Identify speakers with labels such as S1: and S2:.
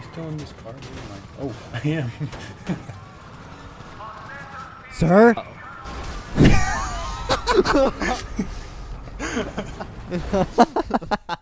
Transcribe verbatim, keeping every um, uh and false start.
S1: still in this car? Where am I? Oh, I am.
S2: Sir?
S1: Uh-oh.